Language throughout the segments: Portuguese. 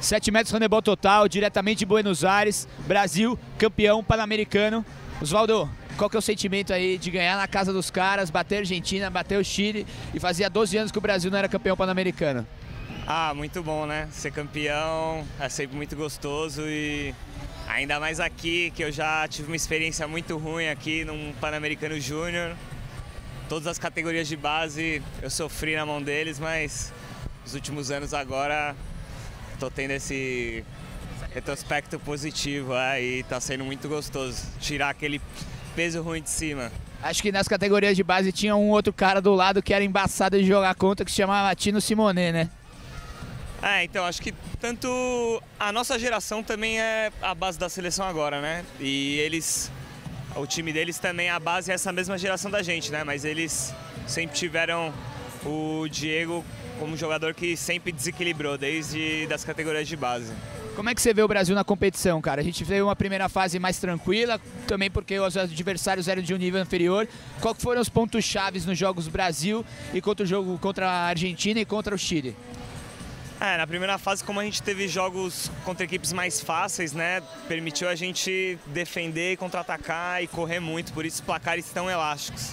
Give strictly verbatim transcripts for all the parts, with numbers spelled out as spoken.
sete metros handebol total, diretamente de Buenos Aires, Brasil, campeão pan-americano. Osvaldo, qual que é o sentimento aí de ganhar na casa dos caras, bater a Argentina, bater o Chile, e fazia doze anos que o Brasil não era campeão pan-americano? Ah, muito bom, né? Ser campeão é sempre muito gostoso e ainda mais aqui, que eu já tive uma experiência muito ruim aqui num Pan-Americano Júnior. Todas as categorias de base eu sofri na mão deles, mas nos últimos anos agora tô tendo esse retrospecto positivo é, e tá sendo muito gostoso tirar aquele peso ruim de cima. Acho que nas categorias de base tinha um outro cara do lado que era embaçado de jogar contra, que se chamava Tino Simonet, né? É, então acho que tanto a nossa geração também é a base da seleção agora, né? E eles, o time deles também, a base é essa mesma geração da gente, né? Mas eles sempre tiveram o Diego como jogador que sempre desequilibrou, desde das categorias de base. Como é que você vê o Brasil na competição, cara? A gente veio uma primeira fase mais tranquila, também porque os adversários eram de um nível inferior. Qual foram os pontos chaves nos jogos Brasil e contra o jogo contra a Argentina e contra o Chile? É, na primeira fase, como a gente teve jogos contra equipes mais fáceis, né, permitiu a gente defender, contra-atacar e correr muito, por isso os placares tão elásticos.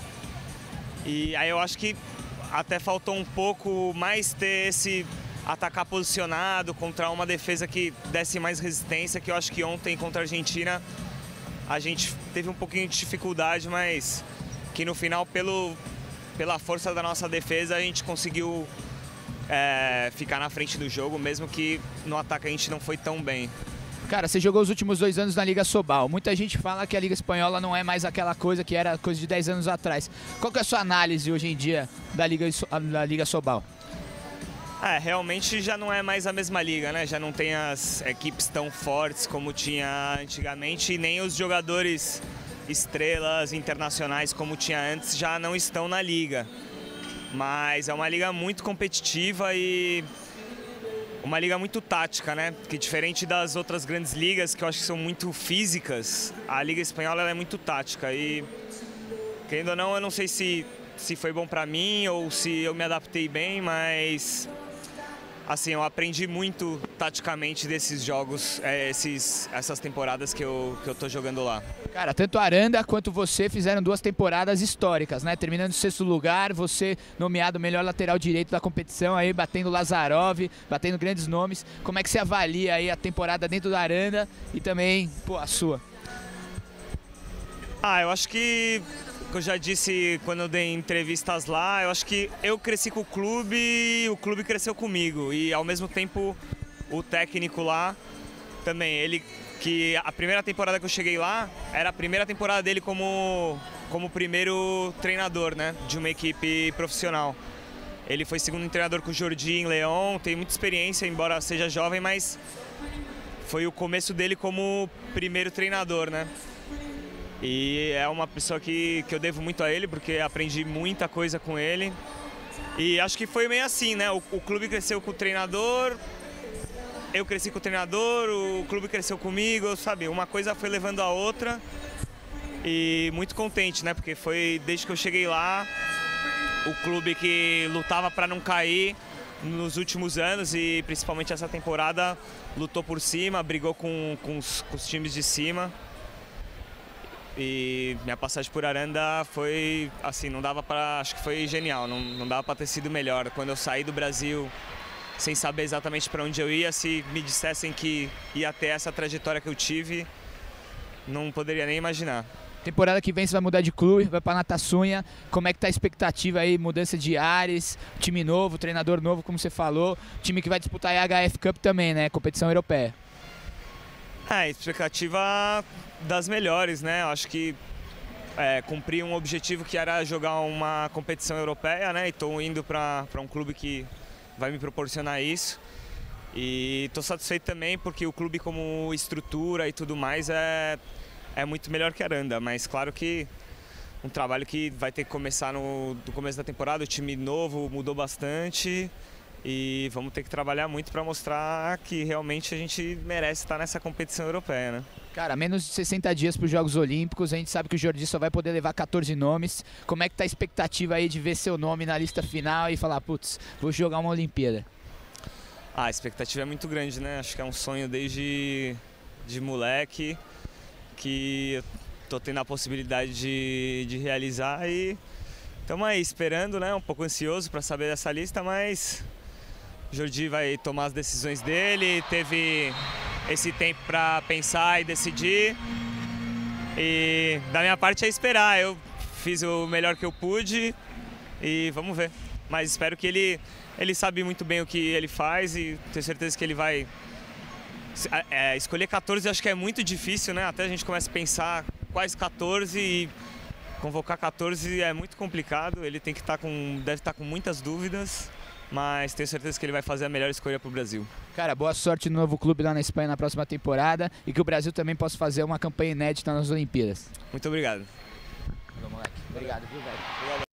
E aí eu acho que até faltou um pouco mais ter esse atacar posicionado contra uma defesa que desse mais resistência, que eu acho que ontem contra a Argentina a gente teve um pouquinho de dificuldade, mas que no final, pelo, pela força da nossa defesa, a gente conseguiu É, ficar na frente do jogo, mesmo que no ataque a gente não foi tão bem. Cara, você jogou os últimos dois anos na Liga Sobal. Muita gente fala que a Liga Espanhola não é mais aquela coisa que era coisa de dez anos atrás. Qual que é a sua análise hoje em dia da Liga, da Liga Sobal? É, realmente já não é mais a mesma liga, né? Já não tem as equipes tão fortes como tinha antigamente e nem os jogadores estrelas internacionais como tinha antes já não estão na liga. Mas é uma liga muito competitiva e uma liga muito tática, né? Que diferente das outras grandes ligas, que eu acho que são muito físicas, a Liga Espanhola ela é muito tática. E, querendo ou não, eu não sei se, se foi bom pra mim ou se eu me adaptei bem, mas assim, eu aprendi muito taticamente desses jogos, é, esses, essas temporadas que eu, que eu tô jogando lá. Cara, tanto a Aranda quanto você fizeram duas temporadas históricas, né? Terminando em sexto lugar, você nomeado melhor lateral direito da competição, aí batendo Lazarov, batendo grandes nomes. Como é que você avalia aí a temporada dentro da Aranda e também, pô, a sua? Ah, eu acho que, eu já disse quando eu dei entrevistas lá, eu acho que eu cresci com o clube e o clube cresceu comigo. E ao mesmo tempo o técnico lá também, ele que a primeira temporada que eu cheguei lá era a primeira temporada dele como, como primeiro treinador, né, de uma equipe profissional. Ele foi segundo treinador com o Jordi em León, tem muita experiência, embora seja jovem, mas foi o começo dele como primeiro treinador, né? E é uma pessoa que, que eu devo muito a ele, porque aprendi muita coisa com ele. E acho que foi meio assim, né? O, o clube cresceu com o treinador, eu cresci com o treinador, o clube cresceu comigo, sabe? Uma coisa foi levando a outra. E muito contente, né? Porque foi desde que eu cheguei lá, o clube que lutava para não cair nos últimos anos e principalmente essa temporada lutou por cima, brigou com, com, os, com os times de cima. E minha passagem por Aranda foi assim, não dava para, acho que foi genial, não, não dava para ter sido melhor. Quando eu saí do Brasil sem saber exatamente para onde eu ia, se me dissessem que ia ter essa trajetória que eu tive, não poderia nem imaginar. Temporada que vem você vai mudar de clube, vai para Natasunha. Como é que tá a expectativa aí, mudança de ares, time novo, treinador novo, como você falou, time que vai disputar a H F Cup também, né, competição europeia? É, expectativa das melhores, né? Eu acho que é, cumpri um objetivo que era jogar uma competição europeia, né? E estou indo para um clube que vai me proporcionar isso. E estou satisfeito também porque o clube como estrutura e tudo mais é, é muito melhor que Aranda. Mas claro que um trabalho que vai ter que começar no, no começo da temporada, o time novo mudou bastante. E vamos ter que trabalhar muito para mostrar que realmente a gente merece estar nessa competição europeia, né? Cara, menos de sessenta dias para os Jogos Olímpicos, a gente sabe que o Jordi só vai poder levar quatorze nomes. Como é que tá a expectativa aí de ver seu nome na lista final e falar, putz, vou jogar uma Olimpíada? Ah, a expectativa é muito grande, né? Acho que é um sonho desde de moleque que eu tô tendo a possibilidade de, de realizar e estamos aí esperando, né? Um pouco ansioso para saber dessa lista, mas o Jordi vai tomar as decisões dele, teve esse tempo para pensar e decidir. E da minha parte é esperar, eu fiz o melhor que eu pude e vamos ver. Mas espero que ele, ele sabe muito bem o que ele faz e tenho certeza que ele vai... É, escolher quatorze acho que é muito difícil, né? Até a gente começa a pensar quais quatorze e convocar quatorze é muito complicado. Ele tem que estar com, deve estar com muitas dúvidas, mas tenho certeza que ele vai fazer a melhor escolha para o Brasil. Cara, boa sorte no novo clube lá na Espanha na próxima temporada e que o Brasil também possa fazer uma campanha inédita nas Olimpíadas. Muito obrigado. Valeu, moleque. Obrigado, viu, velho?